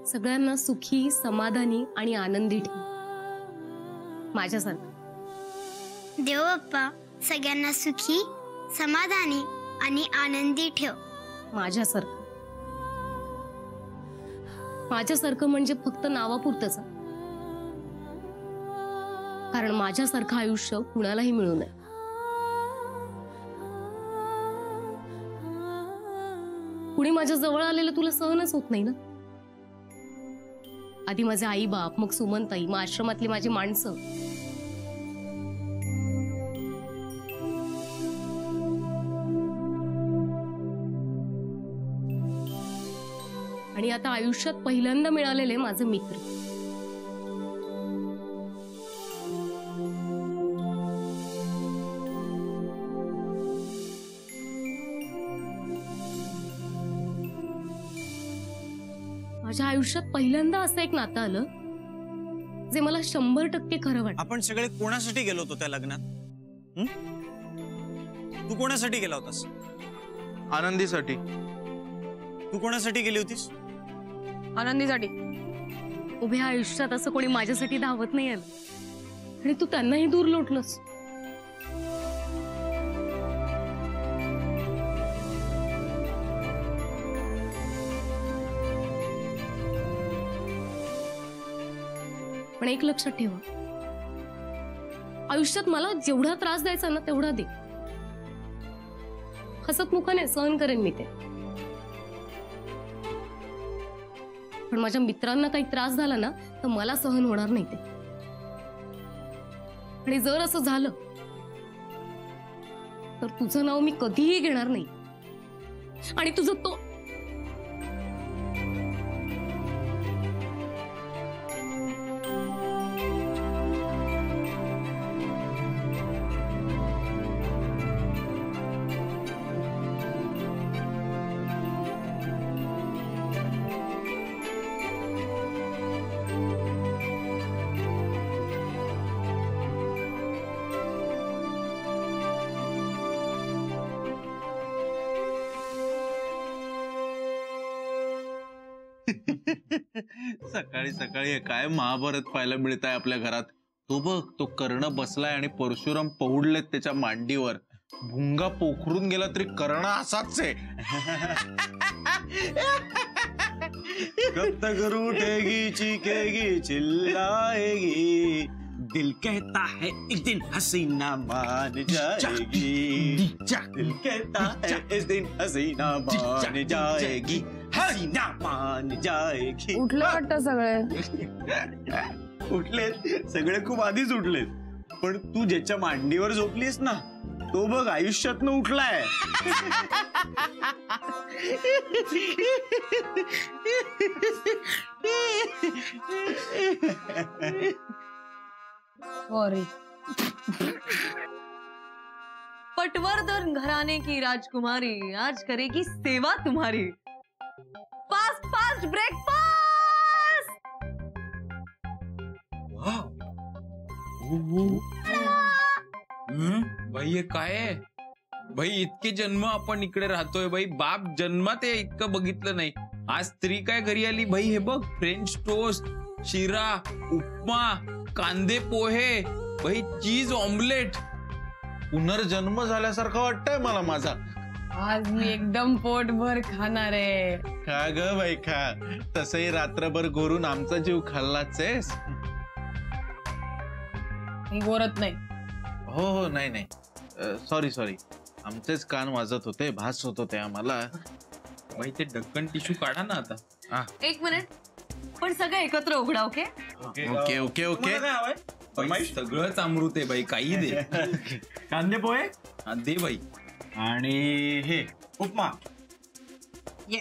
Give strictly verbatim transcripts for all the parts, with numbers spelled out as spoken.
सगळ्यांना सुखी, समाधानी आणि आनंदी ठेव माझ्यासारखं। देव बाप्पा सगळ्यांना सुखी, समाधानी आणि आनंदी ठेव माझ्यासारखं। माझ्यासारखं म्हणजे फक्त नावापुरतंच, कारण माझ्यासारखं आयुष्य कुणालाही मिळू नये। कुणी माझ्या जवळ आलेलं तुला सहनच होत नाही ना? आधी माझे आई बाप, मग सुमनताई, मग आश्रमातली माझी माणसं। आणि आता आयुष्यात पहिल्यांदा मिळालेले माझे मित्र। माझ्या आयुष्यात पहिल्यांदा असं एक नातं आलं जे मला शंभर टक्के खरं वाटतं। आपण सगळे कोणासाठी गेलो होतो त्या लग्नात? तू कोणासाठी गेला होतास? आनंदीसाठी। तू कोणासाठी गेली होतीस? आनंदीसाठी। उभ्या आयुष्यात असं कोणी माझ्यासाठी धावत नाही आलं आणि तू त्यांनाही दूर लोटलंस। पण एक लक्षात ठेवा, आयुष्यात मला जेवढा त्रास द्यायचा ना तेवढा दे, हसतमुखाने सहन करेन मी ते। पण माझ्या मित्रांना काही त्रास झाला ना तर मला सहन होणार नाही ते। आणि जर असं झालं तर तुझं नाव मी कधीही घेणार नाही आणि तुझं तो सकाळी सकाळी काय महाभारत पाहायला मिळत आहे आपल्या घरात। तो बघ, तो कर्ण बसलाय आणि परशुराम पहुडलेत त्याच्या मांडीवर। भुंगा पोखरून गेला तरी कर्ण असाच आहे। कब तक रूठेगी, चीखेगी, चिल्लाएगी, दिल कहता है एक दिन हसीना मान जाएगी, दिल कहता है इस दिन हसीना मान जाएगी, हसीना मान जाएगी। उठले वाटतं सगळे। उठलेत सगळे, खूप आधीच उठलेत, पण तू ज्याच्या मांडीवर झोपलीस ना तो बघ आयुष्यातनं उठलाय। सॉरी। पटवर्धन घराने की राजकुमारी आज करेगी सेवा तुम्हारी। Fast fast breakfast. भाई हे काय आहे भाई? इतके जन्म आपण इकडे राहतोय भाई, बाप जन्मात हे इतकं बघितलं नाही। आज स्त्री काय घरी आली भाई? हे बघ, फ्रेंच टोस्ट, शिरा, उपमा, कांदे पोहे, भाई चीज ऑमलेट। पुनर्जन्म झाल्यासारखं वाटतंय मला माझा। आज मी एकदम पोटभर खाणार आहे। खा ग बाई खा, तसही रात्रभर गोरून आमचा जीव खाल्लाच आहेस। मी गोरत नाही। हो हो, नाही नाही, सॉरी सॉरी, आमचेच कान वाजत होते, भास होत होते आम्हाला। भाई ते ढक्कन टिश्यू काढा ना आता। एक मिनिट, पण सगळं एकत्र उघडा। Okay okay okay okay. भाई सगळंच अमृत आहे भाई, काही दे। कांदे पोहे हा दे भाई, आणि हे उपमा। ये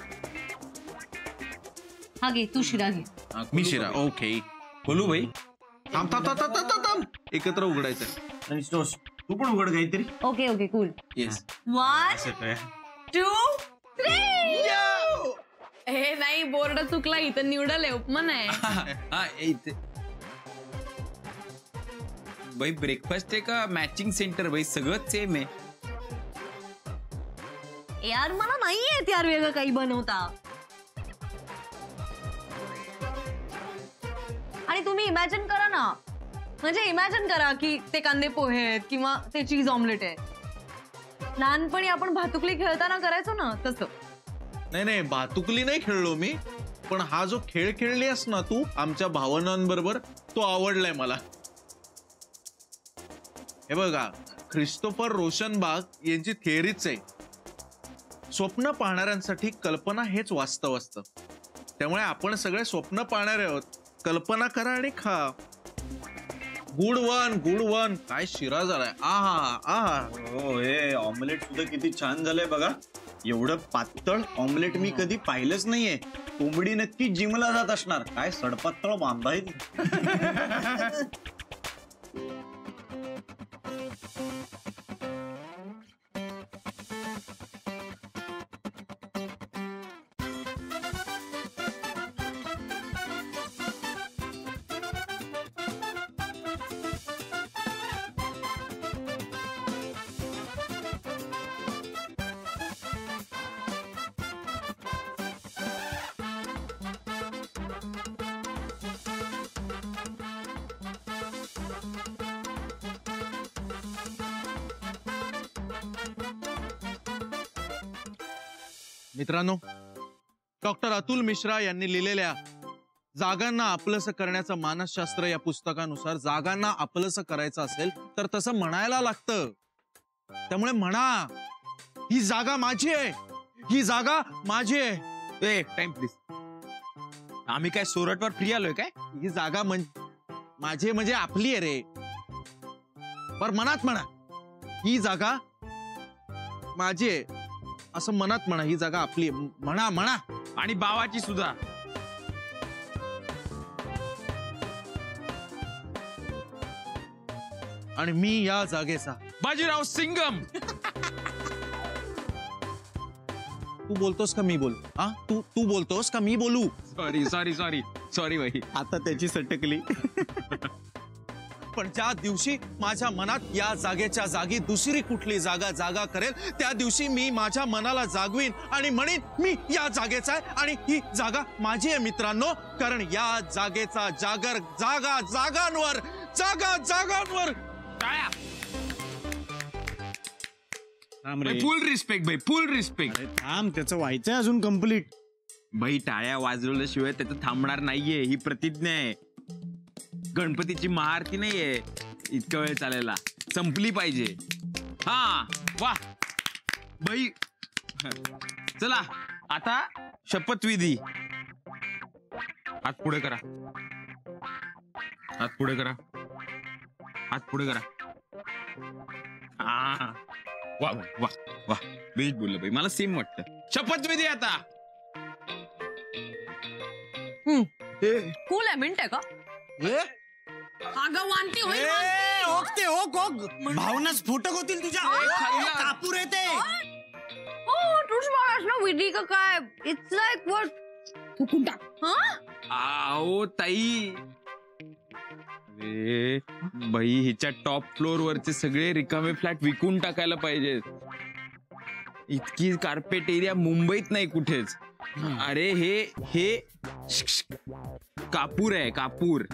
हा घे, तू शिरा घे। मी शिरा। ओके, बोलू भाई। थांब थांब थांब थांब थांब थांब, एकत्र उघडायचं। आणि टोस्ट तू पण उघड काहीतरी। Okay okay cool. Yes, one two three. हे नाही, बोर्ड चुकला, इथं न्यूडल आहे, उपमा नाही। हा इथे भाई ब्रेकफास्ट आहे का मॅचिंग सेंटर? भाई सगळं सेम आहे यार मला नाही येत यार वेगळं काही बनवता। आणि तुम्ही इमॅजिन करा ना, म्हणजे इमॅजिन करा की ते कांदे पोहे आहेत किंवा ते चीज ऑमलेट आहे. लहानपणी आपण भातुकली खेळताना करायचो ना तसं. नाही नाही, भातुकली नाही खेळलो मी, पण हा जो खेळ खेळलीस ना तू आमच्या भावनांबरोबर, तो आवडलाय मला. हे बघा, ख्रिस्तोफर रोशनबाग यांची थिअरीच आहे, स्वप्न पाहणाऱ्यांसाठी कल्पना हेच वास्तव असतं. त्यामुळे आपण सगळे स्वप्न पाहणारे आहोत. कल्पना करा आणि खा. Good one, good one. काय शिरा झालाय. आहा आहा. हो, हे ऑमलेट सुद्धा किती छान झालंय बघा. एवढं पातळ ऑमलेट मी कधी पाहिलंच नाहीये. कोंबडी नक्की जिमला जात असणार. काय सडपातळ बांधाय. मित्रांनो, डॉक्टर अतुल मिश्रा यांनी लिहिलेल्या जागांना आपलंसं करण्याचं मानसशास्त्र या पुस्तकानुसार जागांना आपलंसं करायचं असेल तर तसं म्हणायला लागतं. त्यामुळे म्हणा, ही जागा माझी आहे, ही जागा माझी आहे. ए टाइम प्लीज. आम्ही काय सोरटवर फ्री आलोय काय? ही जागा माझी म्हणजे आपली आहे रे. पर मनात म्हणा, ही जागा माझी आहे असं मनात म्हणा. ही जागा आपली म्हणा म्हणा. आणि बावाची सुद्धा. आणि मी या जागेचा बाजीराव सिंगम. तू बोलतोस का मी बोलू? हा, तू तू बोलतोस का मी बोलू? सॉरी सॉरी सॉरी सॉरी भाई. आता त्याची सटकली. पण ज्या दिवशी माझ्या मनात या जागेच्या जागी दुसरी कुठली जागा जागा करेल, त्या दिवशी मी माझ्या मनाला जागवीन आणि म्हणेन मी या जागेचा आहे आणि ही जागा माझी आहे मित्रांनो. कारण या जागेचा जागर जागा जागांवर जागा जागांवर. फुल रिस्पेक्ट भाई, फुल रिस्पेक्ट. थांब, त्याचं व्हायचंय अजून कम्प्लीट. भाई टाळ्या वाजवल्याशिवाय त्याचं थांबणार नाहीये, ही प्रतिज्ञा आहे. गणपतीची महाआरती नाहीये इतका वेळ चालायला, संपली पाहिजे. हा वा भाई. चला आता शपथविधी. हात पुढे करा, हात पुढे करा, हात पुढे करा. हा वा वा वा. बेस्ट बोललं भाई, मला सेम वाटतं. शपथविधी आता. कूल आहे, मिनिट आहे का? अगं वांती होईल, वांती. ओकते ओक ओक. भावना स्फोटक होतील तुझ्या. कापूर येते. Oh, तूच मागास ना विधी का काय? It's like what? थुकून टाक. हा? आओ ताई. अरे बाई, हिच्या टॉप फ्लोर वरचे सगळे रिकामे फ्लॅट विकून टाकायला पाहिजेत. इतकी कार्पेट एरिया मुंबईत नाही कुठेच. अरे हे हे कापूर आहे, कापूर.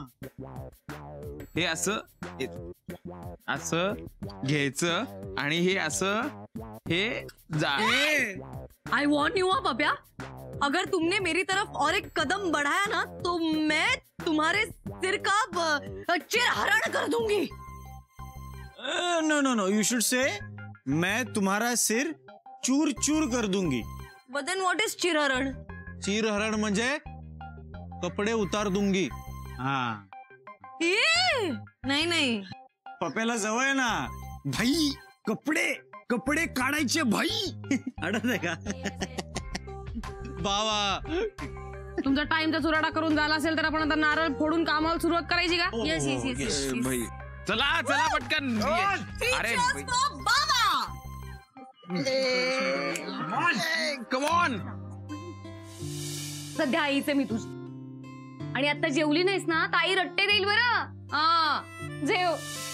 हे असं असं घ्यायचं आणि हे असं हे जा. I want you, पप्या. अगर तुमने मेरी तरफ और एक कदम बढ़ाया ना तो मैं तुम्हारे सिर का चिरहरण कर दूंगी. No no no, you should say मैं तुम्हारा सिर चूर चूर कर दूंगी. But then what is चिरहरण? चिरहरण म्हणजे कपडे उतार दूंगी. हा, ए, नाही नाही. पप्याला जवळ ना भाई. कपडे कपडे काढायचे भाई. अडत आहे का? बावा, तुमचा टाइमचा चुराडा करून झाला असेल तर आपण आता नारळ फोडून कामाला सुरुवात करायची का? Yes yes yes yes. भाई चला चला पटकन. अरे कम ऑन. सध्या आईचे मी तुझी. आणि आता जेवली नाहीस ना तर आई रट्टे देईल बरं. हा, जेव.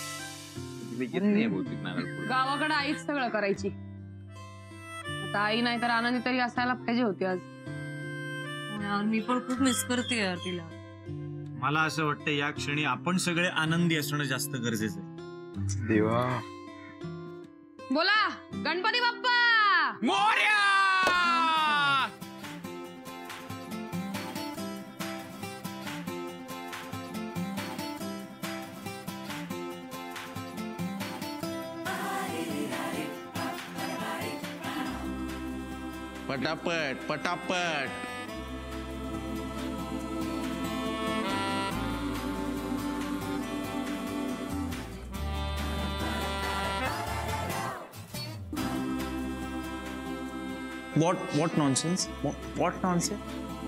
गावाकडे आईच सगळं करायची. आता आई नाही तर आनंदी तरी असायला पाहिजे होती आज. मी पण खूप मिस करते यार तिला. मला असं वाटतं या क्षणी आपण सगळे आनंदी असणं जास्त गरजेचं आहे. देवा बोला गणपती बाप्पा मोरया. पटापट पटापट. What what nonsense? What, what nonsense?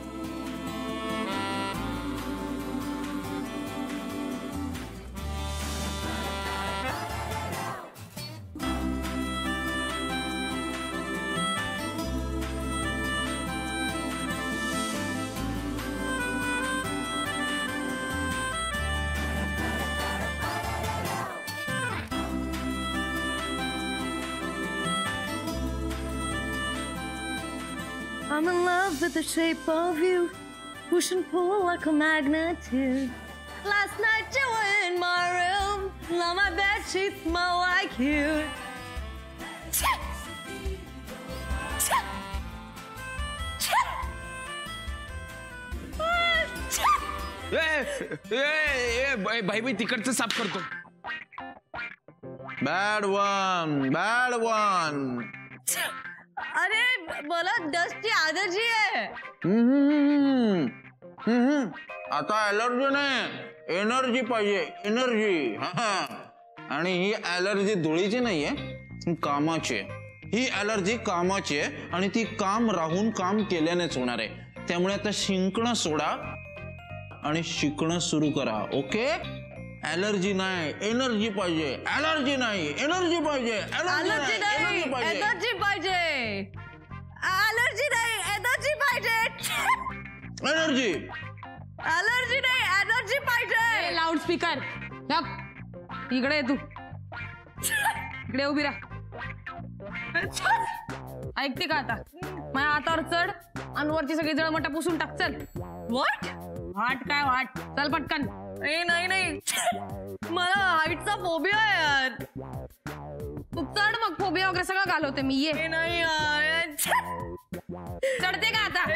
I'm in love with the shape of you, push and pull like a magnet. Last night you were in my room, now my bed sheets smell like you. ए, ए, ए, भाई भाई तिकडचं साफ करतो. Bad one bad one. अरे मला डस्टची allergy आहे. हम्म, हम्म. आता ॲलर्जी नाही, एनर्जी पाहिजे, एनर्जी. आणि ही ॲलर्जी धुळीची नाहीये, ही कामाची आहे. ही ॲलर्जी कामाची आहे आणि ती काम राहून काम केल्यानेच होणार आहे. त्यामुळे आता शिंकणं सोडा आणि शिकणं सुरू करा. ओके. ॲलर्जी नाही, एनर्जी पाहिजे. ॲलर्जी नाही, एनर्जी पाहिजे. ॲलर्जी नाही, एनर्जी पाहिजे. ॲलर्जी नाही, एनर्जी पाहिजे. एनर्जी. ॲलर्जी नाही, एनर्जी पाहिजे. लाऊडस्पीकर इकडे ये तू, इकडे उभी राहा. ऐकते का आता? माझ्या हातावर चढ आणि वरची सगळी जळमटा पुसून टाक. चल. व्हॉट? वाट काय वाट, चल पटकन. ए नाही नाही, मला हाईटचा फोबिया आहे यार. तू चढ मग, फोबिया वगैरे सगळं घालवते मी. ये. ए नाही यार. चढते का आता?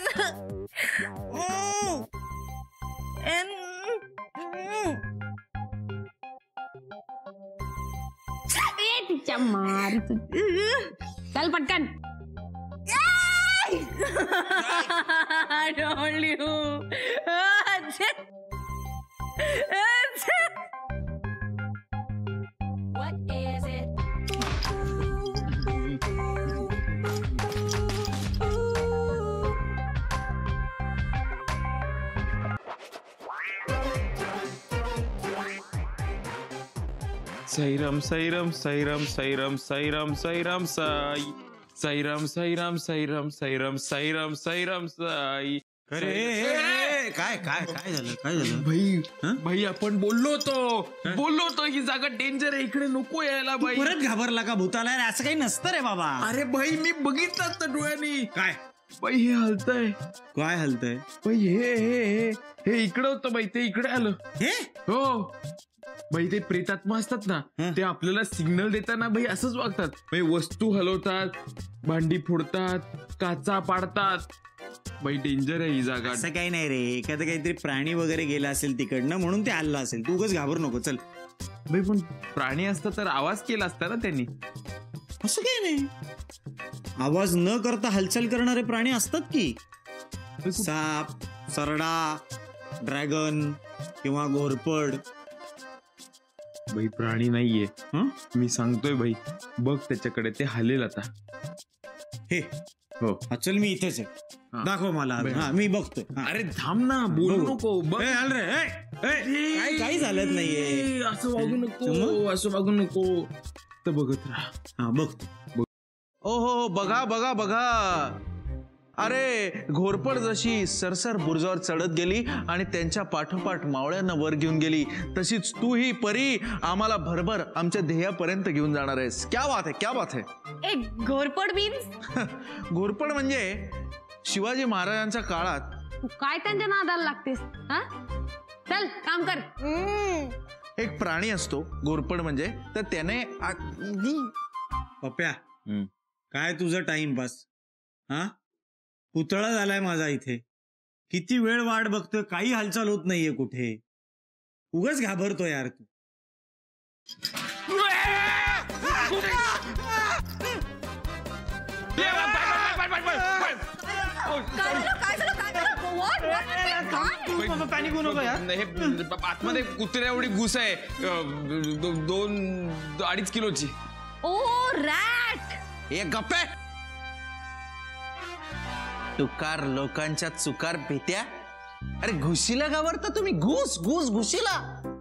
ए, तिच्या मार तू. चल पटकन. I told you. What is it? Sairam Sairam Sairam Sairam Sairam Sairam Sai Sairam Sairam Sairam Sairam Sairam Sairam Sai. अरे काय काय काय झालं काय झालं भाई भाई आपण बोललो होतो बोललो होतो ही जागा डेंजर आहे, इकडे नको यायला भाई. परत घाबरला का भूताला? असं काही नसतं रे बाबा. अरे भाई मी बघितलं असतं डोळ्यांनी. काय बाई हे हलतंय. काय हलतंय? बाई हे हे हे हे इकडं होतं बाई, ते इकडे आलं. हे हो भाई, ते प्रेतात्मा असतात ना, ते आपल्याला सिग्नल देताना भाई असंच वागतात. भाई वस्तू हलवतात, भांडी फोडतात, काचा पाडतात. भाई डेंजर आहे ही जागा. असं काही नाही रे, एखादं काहीतरी प्राणी वगैरे गेला असेल तिकडनं म्हणून ते हल्ला असेल. तू उगाच घाबरू नको. चल. भाई पण प्राणी असतं तर आवाज केला असता ना त्यांनी. असं काही नाही, आवाज न करता हालचाल करणारे प्राणी असतात की. साप, सरडा, ड्रॅगन किंवा घोरपड. भाई प्राणी नाहीये. हं? मी सांगतोय भाई, बघ त्याच्याकडे, ते हलेल आता. हे हो हा, चल मी इथेच आहे. हा. दाखव मला. हा मी बघतोय. हा. अरे थांब ना, बोलू बघू. नको. बघ ए, हल रे. ए, ए, काही काही झालंच नाहीये. ए, असं वागू नको, मग? असं वागू नको. तर बघत राहा. हा बघतो. ओ हो हो, बघा बघा बघा. अरे घोरपड जशी सरसर बुरजावर चढत गेली आणि त्यांच्या पाठोपाठ मावळ्यांना वर घेऊन गेली, तशीच तू ही परी आम्हाला भरभर आमच्या ध्येयापर्यंत घेऊन जाणार आहेस. क्या बात आहे, क्या बात आहे. एक घोरपड मीन्स घोरपड म्हणजे शिवाजी महाराजांच्या काळात तू काय त्यांच्या नादाला लागतेस? हा चल काम कर. एक प्राणी असतो घोरपड म्हणजे, तर त्याने आ- पप्या हम्म. काय तुझं टाइमपास? हा पुतळा झालाय माझा इथे. किती वेळ वाट बघतोय, काही हालचाल होत नाहीये कुठे. उगाच घाबरतो यार तू. पॅनिक होऊ नको यार. हे आतमध्ये कुत्र्या एवढी घुस आहे, अं, दो- दोन अडीच किलोची. Oh rat. हे गप्पे. तुकार लोकांच्या चुकार भीत्या. अरे घुशीला घाबरता तुम्ही? घुस घुस घुशीला.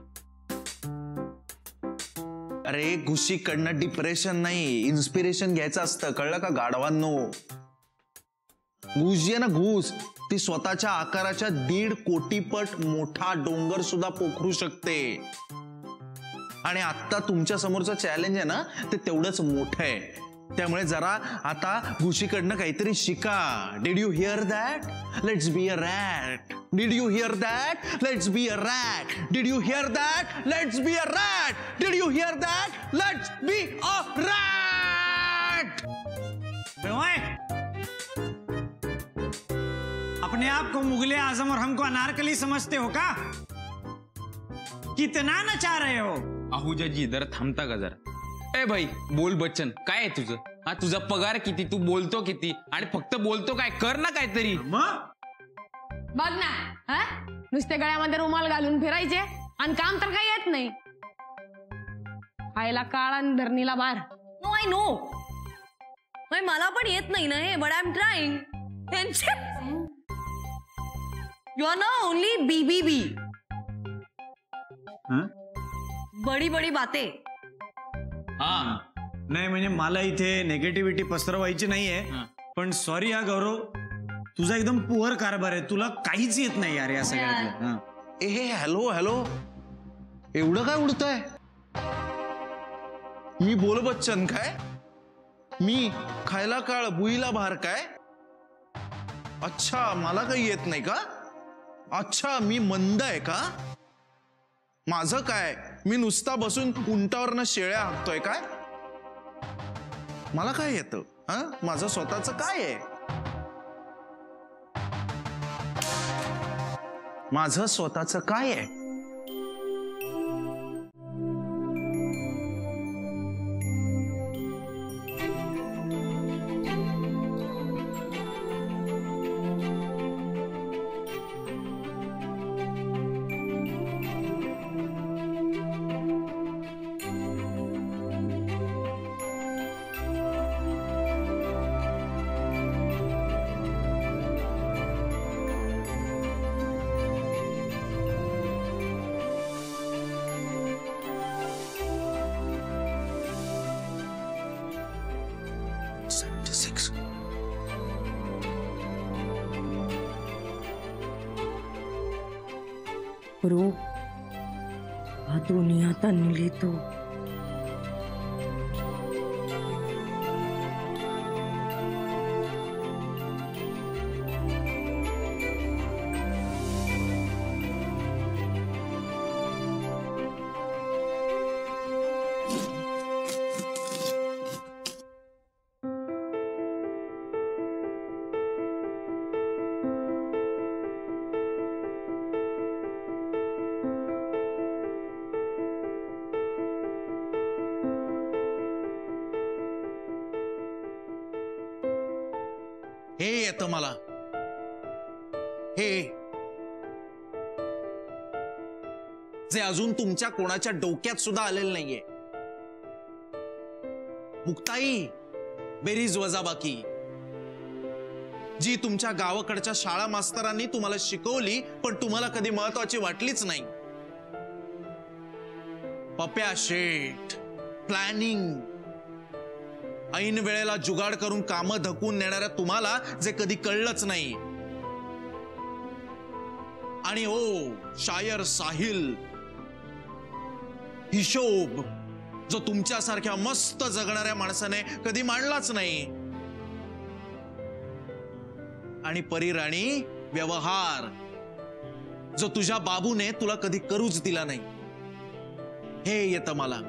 अरे घुशीकडनं डिप्रेशन नाही, इन्स्पिरेशन घ्यायचं असतं, कळलं का गाढवांनो? घुस जी आहे ना घुस, ती स्वतःच्या आकाराच्या दीड कोटीपट मोठा डोंगर सुद्धा पोखरू शकते. आणि आता तुमच्या समोरचं चॅलेंज आहे ना, ते तेवढंच मोठं आहे. त्यामुळे जरा आता घुशीकडनं काहीतरी शिका. Did you hear that? Let's be a rat. Did you hear that? Let's be a rat. Did you hear that? Let's be a rat. Did you hear that? Let's be a rat. अपने आप को मुगले आजम और हमको अनारकली समझते हो का? कितना नचा रहे हो? आहुजाजी जरा थांबता का जरा? ए भाई बोल बच्चन, काय आहे तुझं? हा तुझा पगार किती, तू बोलतो किती, आणि फक्त बोलतो काय? कर ना काहीतरी. मग बघ ना, हा नुसते गळ्यामध्ये रुमाल घालून फिरायचे आणि काम तर काही येत नाही. खायला काळ आणि धरणीला बार. No I know. मला पण येत नाही ना हे, but I am trying. You are ना ओनली बी बी बी. बडी बडी बाते. हा नाही म्हणजे मला इथे नेगेटिव्हिटी पसरवायची नाहीये, पण सॉरी हा गौरव, तुझा एकदम पुअर कारभार आहे. तुला काहीच येत नाही यार या सगळ्यातलं. हा. ए हे हॅलो हॅलो, एवढं काय उडतंय? मी बोल बच्चन काय? मी खायला काळ बुईला भार काय? अच्छा मला काही येत नाही का? अच्छा मी मंद आहे का? माझं काय, मी नुसता बसून उंटावरनं शेळ्या हाकतोय काय? मला काय येतं? हा माझं स्वतःच काय आहे? माझं स्वतःच काय आहे? seventy-six. गुरु हा दुनिया तन्नी तो. हे येतं मला, हे जे अजून तुमच्या कोणाच्या डोक्यात सुद्धा आलेलं नाहीये. मुक्ताई, बेरीज वजाबाकी जी तुमच्या गावाकडच्या शाळा मास्तरांनी तुम्हाला शिकवली, पण तुम्हाला कधी महत्वाची वाटलीच नाही. पप्या शेठ, प्लॅनिंग, ऐन वेळेला जुगाड करून कामं धकून नेणाऱ्या तुम्हाला जे कधी कळलंच नाही. आणि ओ शायर साहिल, हिशोब जो तुमच्यासारख्या मस्त जगणाऱ्या माणसाने कधी मांडलाच नाही. आणि परिराणी व्यवहार जो तुझ्या बाबूने तुला कधी करूच दिला नाही. हे येतं मला.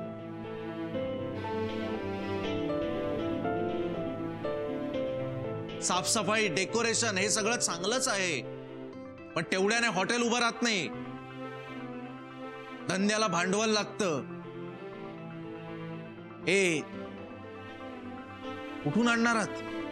साफसफाई, डेकोरेशन हे सगळं चांगलंच आहे, पण तेवढ्याने हॉटेल उभं राहत नाही. धंद्याला भांडवल लागतं. ए कुठून आणणार आहात?